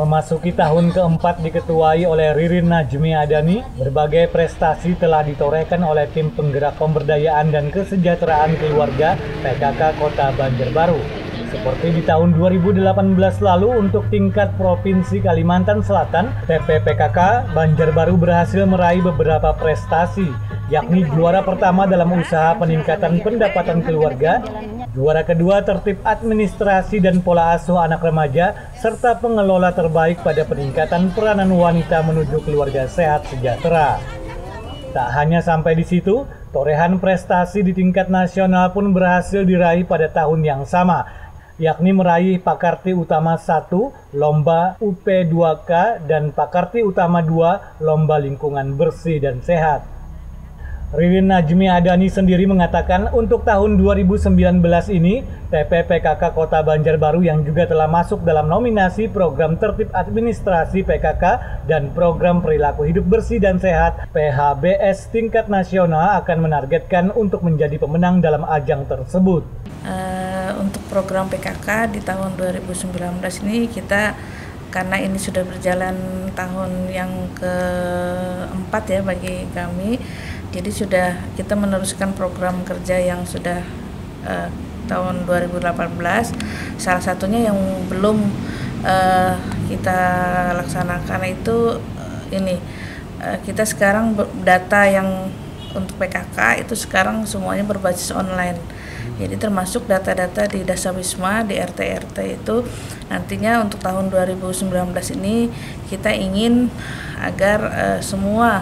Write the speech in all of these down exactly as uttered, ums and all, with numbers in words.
Memasuki tahun keempat diketuai oleh Ririn Najmi Adani, berbagai prestasi telah ditorehkan oleh tim penggerak pemberdayaan dan kesejahteraan keluarga P K K Kota Banjarbaru. Seperti di tahun dua ribu delapan belas lalu untuk tingkat Provinsi Kalimantan Selatan, T P P K K Banjarbaru berhasil meraih beberapa prestasi, yakni juara pertama dalam usaha peningkatan pendapatan keluarga, juara kedua tertib administrasi dan pola asuh anak remaja, serta pengelola terbaik pada peningkatan peranan wanita menuju keluarga sehat sejahtera. Tak hanya sampai di situ, torehan prestasi di tingkat nasional pun berhasil diraih pada tahun yang sama, yakni meraih Pakarti Utama satu, Lomba U P dua K, dan Pakarti Utama dua, Lomba Lingkungan Bersih dan Sehat. Ririn Najmi Adani sendiri mengatakan untuk tahun dua ribu sembilan belas ini, T P P K K Kota Banjarbaru yang juga telah masuk dalam nominasi program tertib administrasi P K K dan program perilaku hidup bersih dan sehat P H B S tingkat nasional akan menargetkan untuk menjadi pemenang dalam ajang tersebut. Uh, untuk program P K K di tahun dua ribu sembilan belas ini kita, karena ini sudah berjalan tahun yang keempat ya bagi kami, jadi sudah kita meneruskan program kerja yang sudah uh, tahun dua ribu delapan belas. Salah satunya yang belum uh, kita laksanakan itu uh, ini uh, kita sekarang data yang untuk P K K itu sekarang semuanya berbasis online. Jadi termasuk data-data di Dasawisma, di R T R T itu nantinya untuk tahun dua ribu sembilan belas ini kita ingin agar uh, semua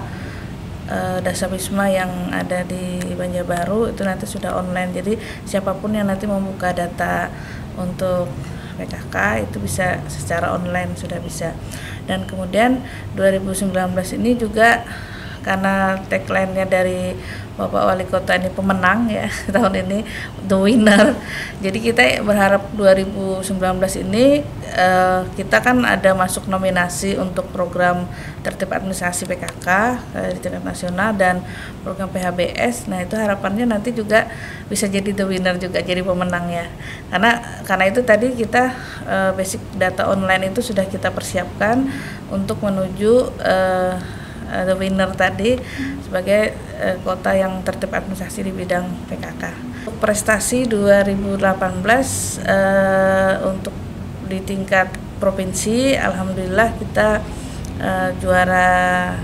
uh, Dasawisma yang ada di Banjarbaru itu nanti sudah online. Jadi siapapun yang nanti membuka data untuk P K K itu bisa secara online, sudah bisa. Dan kemudian dua ribu sembilan belas ini juga karena tagline-nya dari Bapak Wali Kota ini pemenang ya tahun ini, the winner. Jadi kita berharap dua ribu sembilan belas ini uh, kita kan ada masuk nominasi untuk program tertib administrasi P K K uh, di tingkat nasional dan program P H B S. Nah itu harapannya nanti juga bisa jadi the winner juga, jadi pemenang ya. Karena karena itu tadi kita uh, basic data online itu sudah kita persiapkan untuk menuju uh, the winner tadi sebagai uh, kota yang tertib administrasi di bidang P K K. Prestasi dua ribu delapan belas uh, untuk di tingkat provinsi, alhamdulillah kita uh, juara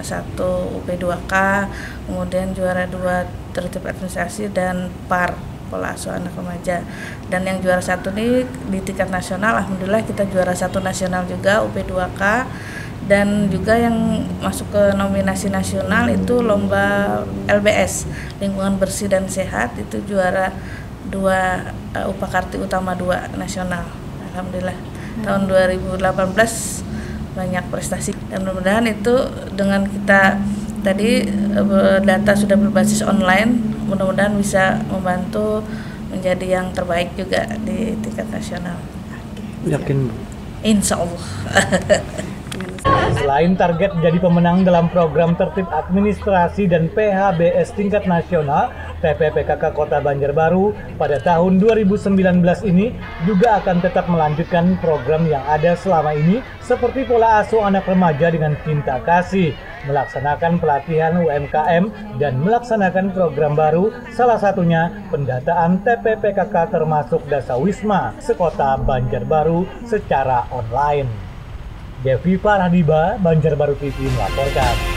satu U P dua K, kemudian juara dua tertib administrasi dan par pola asuh anak remaja. Dan yang juara satu ini di tingkat nasional, alhamdulillah kita juara satu nasional juga U P dua K. Dan juga yang masuk ke nominasi nasional itu lomba L B S lingkungan bersih dan sehat, itu juara dua uh, Pakarti Utama dua nasional. Alhamdulillah hmm. tahun dua ribu delapan belas banyak prestasi dan mudah-mudahan itu dengan kita tadi uh, data sudah berbasis online, mudah-mudahan bisa membantu menjadi yang terbaik juga di tingkat nasional. Yakin? Insya Allah. Selain target jadi pemenang dalam program tertib administrasi dan P H B S tingkat nasional, T P P K K Kota Banjarbaru pada tahun dua ribu sembilan belas ini juga akan tetap melanjutkan program yang ada selama ini seperti pola asuh anak remaja dengan cinta kasih, melaksanakan pelatihan U M K M, dan melaksanakan program baru, salah satunya pendataan T P P K K termasuk Dasawisma sekota Banjarbaru secara online. Devi Farhadiba, Banjarbaru T V melaporkan.